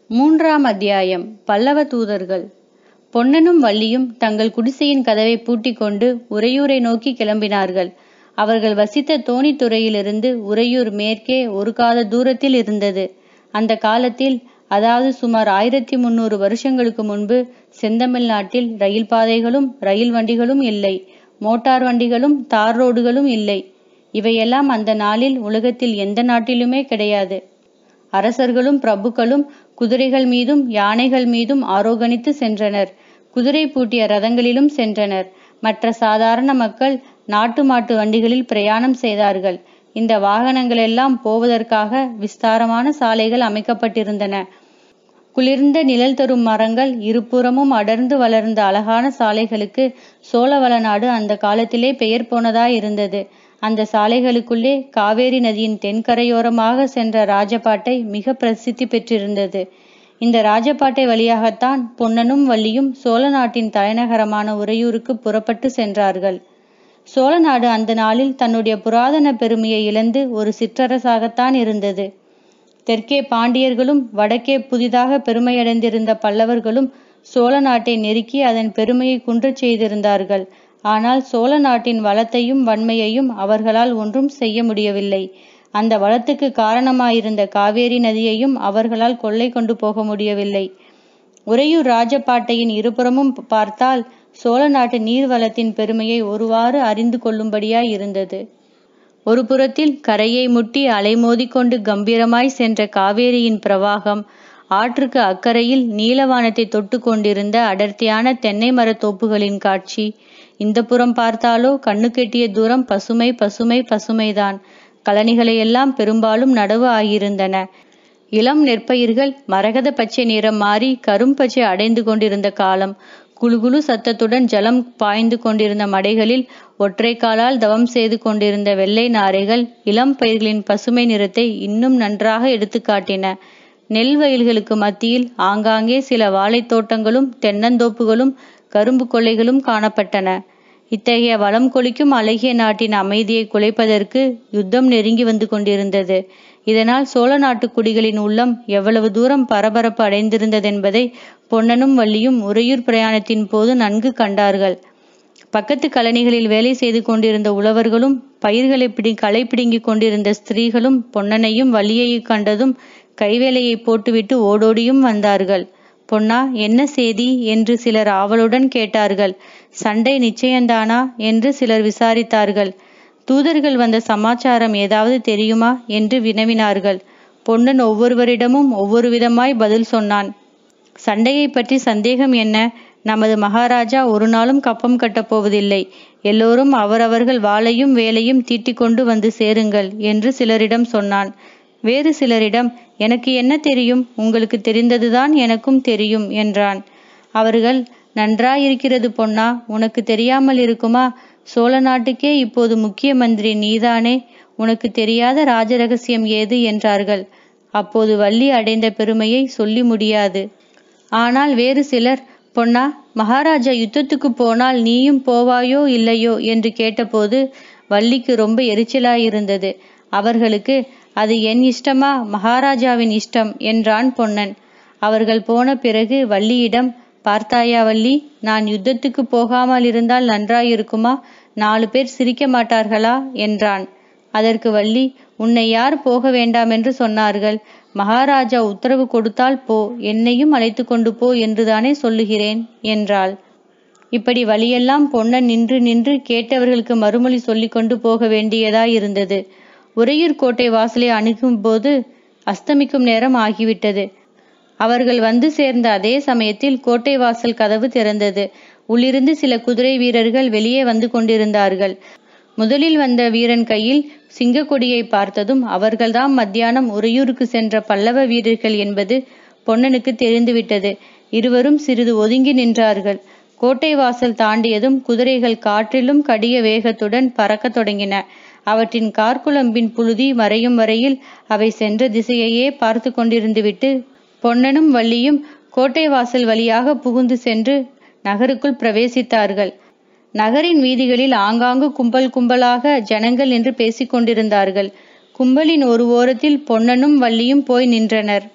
மூன்றாம் அத்தியாயம். பல்லவ தூதர்கள். பொன்னனும் வள்ளியும் தங்கள் குடிசையின் கதவை பூட்டிக் கொண்டு உறையூரை நோக்கி கிளம்பினார்கள். அவர்கள் வசித்த தோணித்துறையிலிருந்து உறையூர் மேற்கே ஒரு காத தூரத்தில் இருந்தது. அந்த காலத்தில், அதாவது சுமார் 1300 வருஷங்களுக்கு முன்பு, செந்தமிழ்நாட்டில் ரயில் பாதைகளும் ரயில் வண்டிகளும் இல்லை, மோட்டார் வண்டிகளும் தார் ரோடுகளும் இல்லை. இவையெல்லாம் அந்த நாளில் உலகத்தில் எந்த நாட்டிலுமே கிடையாது. அரசர்களும் பிரபுக்களும் குதிரைகள் மீதும் யானைகள் மீதும் ஆரோகணித்து சென்றனர். குதிரை பூட்டிய ரதங்களிலும் சென்றனர். மற்ற சாதாரண மக்கள் நாட்டு மாட்டு வண்டிகளில் பிரயாணம் செய்தார்கள். இந்த வாகனங்களெல்லாம் போவதற்காக விஸ்தாரமான சாலைகள் அமைக்கப்பட்டிருந்தன. குளிர்ந்த நிழல் தரும் மரங்கள் இருபுறமும் அடர்ந்து வளர்ந்த அழகான சாலைகளுக்கு சோழவள நாடு அந்த காலத்திலே பெயர் போனதாயிருந்தது. அந்த சாலைகளுக்குள்ளே காவேரி நதியின் தென்கரையோரமாக சென்ற ராஜபாட்டை மிக பிரசித்தி பெற்றிருந்தது. இந்த ராஜபாட்டை வழியாகத்தான் பொன்னனும் வள்ளியும் சோழ நாட்டின் தலைநகரமான உறையூருக்கு புறப்பட்டு சென்றார்கள். சோழ நாடு அந்த நாளில் தன்னுடைய புராதன பெருமையை இழந்து ஒரு சிற்றரசாகத்தான் இருந்தது. தெற்கே பாண்டியர்களும் வடக்கே புதிதாக பெருமையடைந்திருந்த பல்லவர்களும் சோழ நாட்டை நெருக்கி அதன் பெருமையை குன்றச் செய்திருந்தார்கள். ஆனால் சோழ நாட்டின் வளத்தையும் வன்மையையும் அவர்களால் ஒன்றும் செய்ய முடியவில்லை. அந்த வளத்துக்கு காரணமாயிருந்த காவேரி நதியையும் அவர்களால் கொள்ளை கொண்டு போக முடியவில்லை. உறையூர் ராஜபாட்டையின் இருபுறமும் பார்த்தால் சோழ நாட்டு நீர்வளத்தின் பெருமையை ஒருவாறு அறிந்து கொள்ளும்படியாய் இருந்தது. ஒரு புறத்தில் கரையை முட்டி அலைமோதிக்கொண்டு கம்பீரமாய் சென்ற காவேரியின் பிரவாகம், ஆற்றுக்கு அக்கறையில் நீலவானத்தை தொட்டு கொண்டிருந்த அடர்த்தியான தென்னை மரத்தோப்புகளின் காட்சி. இந்த புறம் பார்த்தாலோ கண்ணுக்கெட்டிய தூரம் பசுமை பசுமை பசுமைதான். கழனிகளையெல்லாம் பெரும்பாலும் நடவு ஆகியிருந்தன. இளம் நெற்பயிர்கள் மரகத பச்சை நிறம் மாறி கரும்பச்சை அடைந்து கொண்டிருந்த காலம். குழுகுழு சத்தத்துடன் ஜலம் பாய்ந்து கொண்டிருந்த மடைகளில் ஒற்றை காலால் தவம் செய்து கொண்டிருந்த வெள்ளை நாரைகள் இளம் பயிர்களின் பசுமை நிறத்தை இன்னும் நன்றாக எடுத்து காட்டின. நெல் வயல்களுக்கு மத்தியில் ஆங்காங்கே சில வாழைத்தோட்டங்களும் தென்னந்தோப்புகளும் கரும்பு கொள்ளைகளும் காணப்பட்டன. இத்தகைய வளம் கொளிக்கும் அழகிய நாட்டின் அமைதியை குலைப்பதற்கு யுத்தம் நெருங்கி வந்து கொண்டிருந்தது. இதனால் சோழ நாட்டு குடிகளின் உள்ளம் எவ்வளவு தூரம் பரபரப்பு அடைந்திருந்ததென்பதை பொன்னனும் வள்ளியும் உறையூர் பிரயாணத்தின் போது நன்கு கண்டார்கள். பக்கத்து கழனிகளில் வேலை செய்து கொண்டிருந்த உழவர்களும் பயிர்களை களை பிடுங்கிக் கொண்டிருந்த ஸ்திரீகளும் பொன்னனையும் வள்ளியையும் கண்டதும் கைவேலையை போட்டுவிட்டு ஓடோடியும் வந்தார்கள். பொன்னா, என்ன செய்தி என்று சிலர் ஆவலுடன் கேட்டார்கள். சண்டை நிச்சயந்தானா என்று சிலர் விசாரித்தார்கள். தூதர்கள் வந்த சமாச்சாரம் ஏதாவது தெரியுமா என்று வினவினார்கள். பொன்னன் ஒவ்வொருவரிடமும் ஒவ்வொரு விதமாய் பதில் சொன்னான். சண்டையை பற்றி சந்தேகம் என்ன? நமது மகாராஜா ஒரு நாளும் கப்பம் கட்டப் போவதில்லை. எல்லோரும் அவரவர்கள் வாளையும் வேலையும் தீட்டிக் கொண்டு வந்து சேருங்கள் என்று சிலரிடம் சொன்னான். வேறு சிலரிடம், எனக்கு என்ன தெரியும், உங்களுக்கு தெரிந்ததுதான் எனக்கும் தெரியும் என்றான். அவர்கள், நன்றாயிருக்கிறது பொன்னா, உனக்கு தெரியாமல் இருக்குமா? சோழ நாட்டுக்கே இப்போது முக்கிய மந்திரி நீதானே, உனக்கு தெரியாத ராஜ ரகசியம் ஏது என்றார்கள். அப்போது வள்ளி அடைந்த பெருமையை சொல்லி முடியாது. ஆனால் வேறு சிலர், பொன்னா, மகாராஜா யுத்தத்துக்கு போனால் நீயும் போவாயோ இல்லையோ என்று கேட்டபோது வள்ளிக்கு ரொம்ப எரிச்சலாயிருந்தது. அவர்களுக்கு, அது என் இஷ்டமா, மகாராஜாவின் இஷ்டம் என்றான் பொன்னன். அவர்கள் போன பிறகு வள்ளியிடம், பார்த்தாயா வள்ளி, நான் யுத்தத்துக்கு போகாமல் இருந்தால் நன்றாயிருக்குமா? 4 பேர் சிரிக்க மாட்டார்களா என்றான். அதற்கு வள்ளி, உன்னை யார் போக வேண்டாமென்று சொன்னார்கள்? மகாராஜா உத்தரவு கொடுத்தால் போ, என்னையும் அழைத்து கொண்டு போ என்றுதானே சொல்லுகிறேன் என்றாள். இப்படி வழியெல்லாம் பொன்னன் நின்று நின்று கேட்டவர்களுக்கு மறுமொழி சொல்லி கொண்டு போக வேண்டியதாயிருந்தது. உறையூர் கோட்டை வாசலை அணுகும் போது அஸ்தமிக்கும் நேரம் ஆகிவிட்டது. அவர்கள் வந்து சேர்ந்த அதே சமயத்தில் கோட்டை வாசல் கதவு திறந்தது. உள்ளிருந்து சில குதிரை வீரர்கள் வெளியே வந்து கொண்டிருந்தார்கள். முதலில் வந்த வீரன் கையில் சிங்கக்கொடியை பார்த்ததும் அவர்கள்தான் மத்தியானம் உறையூருக்கு சென்ற பல்லவ வீரர்கள் என்பது பொன்னனுக்கு தெரிந்துவிட்டது. இருவரும் சிறிது ஒதுங்கி நின்றார்கள். கோட்டை வாசல் தாண்டியதும் குதிரைகள் காற்றிலும் கடிய வேகத்துடன் பறக்க தொடங்கின. அவற்றின் கார்குழம்பின் புழுதி மறையும் வரையில் அவை சென்ற திசையையே பார்த்து கொண்டிருந்துவிட்டு பொன்னனும் வள்ளியும் கோட்டை வாசல் வழியாக புகுந்து சென்று நகருக்குள் பிரவேசித்தார்கள். நகரின் வீதிகளில் ஆங்காங்கு கும்பல் கும்பலாக ஜனங்கள் என்று பேசிக் கொண்டிருந்தார்கள். கும்பலின் ஒரு ஓரத்தில் பொன்னனும் வள்ளியும் போய் நின்றனர்.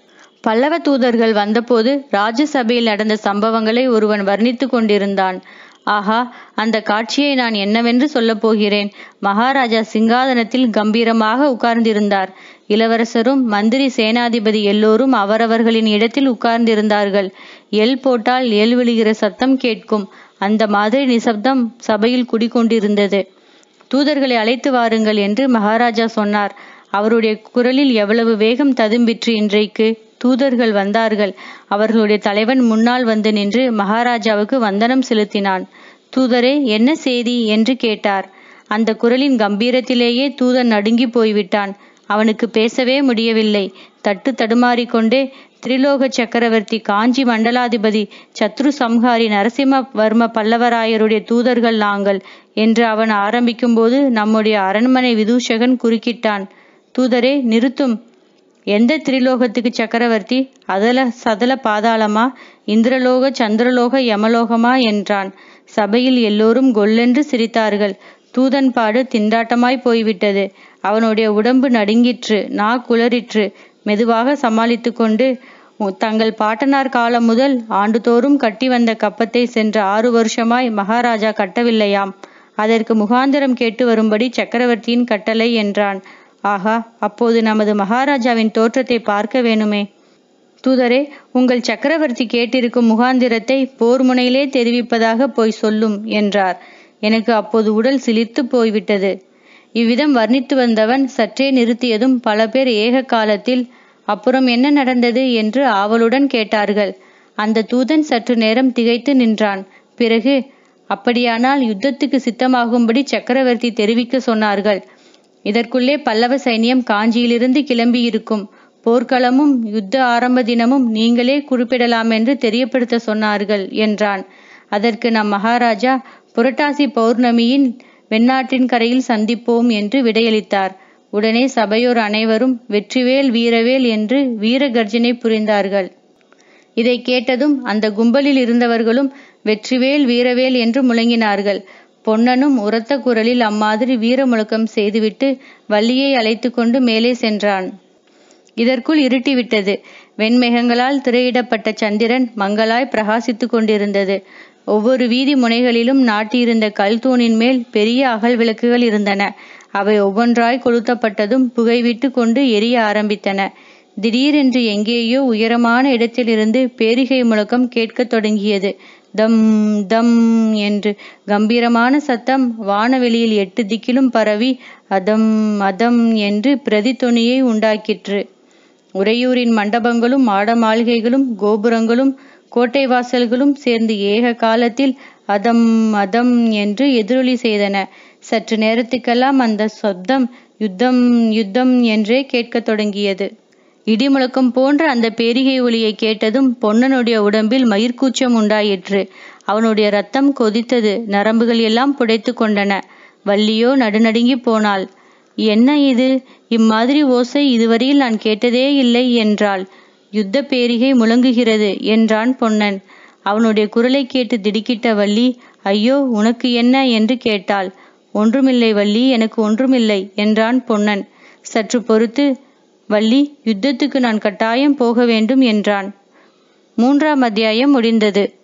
பல்லவ தூதர்கள் வந்தபோது ராஜசபையில் நடந்த சம்பவங்களை ஒருவன் வர்ணித்து கொண்டிருந்தான். ஆஹா, அந்த காட்சியை நான் என்னவென்று சொல்லப் போகிறேன். மகாராஜா சிங்காதனத்தில் கம்பீரமாக உட்கார்ந்திருந்தார். இளவரசரும் மந்திரி சேனாதிபதி எல்லோரும் அவரவர்களின் இடத்தில் உட்கார்ந்திருந்தார்கள். எல் போட்டால் எல் விழுகிற சத்தம் கேட்கும். அந்த மாதிரி நிசப்தம் சபையில் குடிகொண்டிருந்தது. தூதர்களை அழைத்து வாருங்கள் என்று மகாராஜா சொன்னார். அவருடைய குரலில் எவ்வளவு வேகம் ததும்பிற்று இன்றைக்கு! தூதர்கள் வந்தார்கள். அவர்களுடைய தலைவன் முன்னால் வந்து நின்று மகாராஜாவுக்கு வந்தனம் செலுத்தினான். தூதரே, என்ன செய்தி என்று கேட்டார். அந்த குரலின் கம்பீரத்திலேயே தூதன் நடுங்கி போய்விட்டான். அவனுக்கு பேசவே முடியவில்லை. தடுமாறிக்கொண்டே, திரிலோக சக்கரவர்த்தி, காஞ்சி மண்டலாதிபதி, சத்ரு சம்ஹாரி, நரசிம்ம வர்ம பல்லவராயருடைய தூதர்கள் நாங்கள் என்று அவன் ஆரம்பிக்கும்போது நம்முடைய அரண்மனை விதூஷகன் குறுக்கிட்டான். தூதரே, நிறுத்தும். எந்த திரிலோகத்துக்கு சக்கரவர்த்தி? அதல சதல பாதாளமா? இந்திரலோக, சந்திரலோக, யமலோகமா என்றான். சபையில் எல்லோரும் கொல்லென்று சிரித்தார்கள். தூதன் பாடு திண்டாட்டமாய் போய்விட்டது. அவனுடைய உடம்பு நடுங்கிற்று, நா குளறிற்று. மெதுவாக சமாளித்து கொண்டு, தங்கள் பாட்டனார் காலம் முதல் ஆண்டுதோறும் கட்டி வந்த கப்பத்தை சென்ற 6 வருஷமாய் மகாராஜா கட்டவில்லையாம். அதற்கு முகாந்திரம் கேட்டு வரும்படி சக்கரவர்த்தியின் கட்டளை என்றான். ஆகா, அப்போது நமது மகாராஜாவின் தோற்றத்தை பார்க்க வேணுமே. தூதரே, உங்கள் சக்கரவர்த்தி கேட்டிருக்கும் முகாந்திரத்தை போர் முனையிலே தெரிவிப்பதாக போய் சொல்லும் என்றார். எனக்கு அப்போது உடல் சிலிர்த்து போய்விட்டது. இவ்விதம் வர்ணித்து வந்தவன் சற்றே நிறுத்தியதும் பல பேர் ஏக காலத்தில், அப்புறம் என்ன நடந்தது என்று ஆவலுடன் கேட்டார்கள். அந்த தூதன் சற்று நேரம் திகைத்து நின்றான். பிறகு, அப்படியானால் யுத்தத்துக்கு சித்தமாகும்படி சக்கரவர்த்தி தெரிவிக்க சொன்னார்கள். இதற்குள்ளே பல்லவ சைன்யம் காஞ்சியிலிருந்து கிளம்பியிருக்கும். போர்க்களமும் யுத்த ஆரம்ப தினமும் நீங்களே குறிப்பிடலாம் என்று தெரியப்படுத்த சொன்னார்கள் என்றான். அதற்கு நம் மகாராஜா, புரட்டாசி பௌர்ணமியின் வெண்ணாற்றின் கரையில் சந்திப்போம் என்று விடையளித்தார். உடனே சபையோர் அனைவரும் வெற்றிவேல் வீரவேல் என்று வீர கர்ஜனை புரிந்தார்கள். இதை கேட்டதும் அந்த கும்பலில் இருந்தவர்களும் வெற்றிவேல் வீரவேல் என்று முழங்கினார்கள். பொன்னனும் உரத்த குரலில் அம்மாதிரி வீர முழக்கம் செய்துவிட்டு வள்ளியை அழைத்து கொண்டு மேலே சென்றான். இதற்குள் இருட்டிவிட்டது. வெண்மேகங்களால் திரையிடப்பட்ட சந்திரன் மங்களாய் பிரகாசித்து கொண்டிருந்தது. ஒவ்வொரு வீதி முனைகளிலும் நாட்டியிருந்த கல் தூணின் மேல் பெரிய அகல் விளக்குகள் இருந்தன. அவை ஒவ்வொன்றாய் கொளுத்தப்பட்டதும் புகைவிட்டு கொண்டு எரிய ஆரம்பித்தன. திடீரென்று எங்கேயோ உயரமான இடத்திலிருந்து பேரிகை முழக்கம் கேட்கத் தொடங்கியது. தம் தம் என்று கம்பீரமான சத்தம் வானவெளியில் 8 திக்கிலும் பரவி அதம் அதம் என்று பிரதித்தொனியை உண்டாக்கிற்று. உறையூரின் மண்டபங்களும் மாடமாளிகைகளும் கோபுரங்களும் கோட்டை வாசல்களும் சேர்ந்து ஏக காலத்தில் அதம் அதம் என்று எதிரொலி செய்தன. சற்று நேரத்துக்கெல்லாம் அந்த சப்தம் யுத்தம் யுத்தம் என்றே கேட்கத் தொடங்கியது. இடிமுழக்கம் போன்ற அந்த பேரிகை ஒலியை கேட்டதும் பொன்னனுடைய உடம்பில் மயிர்கூச்சம் உண்டாயிற்று. அவனுடைய ரத்தம் கொதித்தது. நரம்புகள் எல்லாம் புடைத்து கொண்டன. வள்ளியோ நடுநடுங்கி போனாள். என்ன இது? இம்மாதிரி ஓசை இதுவரையில் நான் கேட்டதே இல்லை என்றாள். யுத்த பேரிகை முழங்குகிறது என்றான் பொன்னன். அவனுடைய குரலை கேட்டு திடுக்கிட்ட வள்ளி, ஐயோ, உனக்கு என்ன என்று கேட்டாள். ஒன்றுமில்லை வள்ளி, எனக்கு ஒன்றுமில்லை என்றான் பொன்னன். சற்று பொறுத்து, வள்ளி, யுத்தத்துக்கு நான் கட்டாயம் போக வேண்டும் என்றான். 3ஆம் அத்தியாயம் முடிந்தது.